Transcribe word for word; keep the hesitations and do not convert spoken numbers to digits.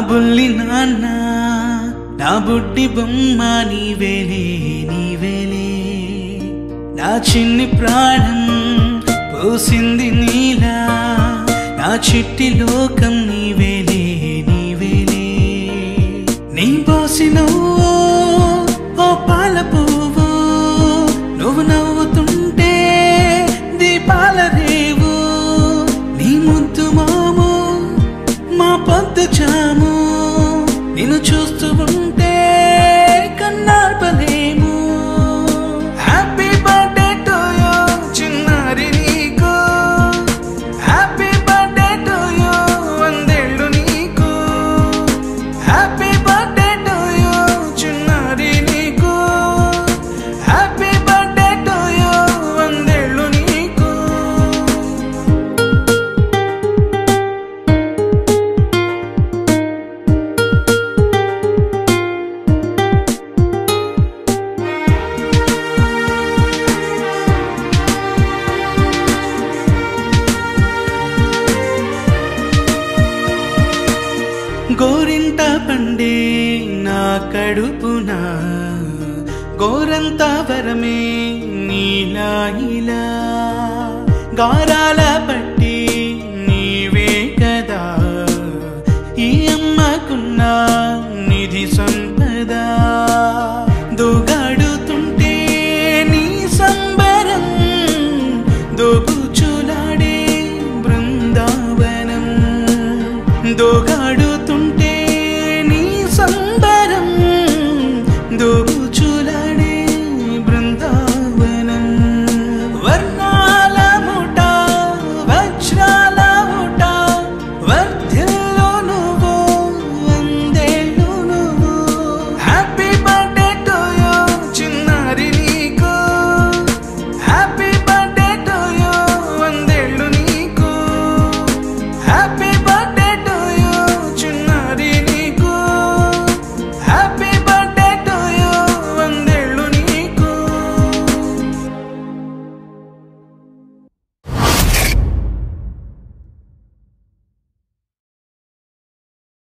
బుల్లి నాన్న నా బుడ్డి బొమ్మ నీవేలే నీవేలే నా చిన్ని ప్రాణం పోసింది నీలా నా చిట్టి లోకం నీవేలే నీవేలే నీ పోసిన ఓ పాల పువ్వు నువ్వు నవ్వుతుంటే దీపాల రేవు నీ ముద్దు మాము మా పొద్దు చాము నిన్ను చూస్తూ ఉంటే కన్నార్పలేము హ్యాపీ బర్త్డే టు యూ చిన్నారి నీకు హ్యాపీ బర్త్డే టు యూ వందేళ్ళు నీకు హ్యాపీ బర్త్డే టు యూ చిన్నారి నీకు హ్యాపీ బర్త్డే టు యూ వందేళ్ళు నీకు గోరింట పండే నా కడుపున గోరంత వరమే నీలా ఇలా గారాల పట్టి నీవే కదా ఈ అమ్మకున్న నిధి సొంత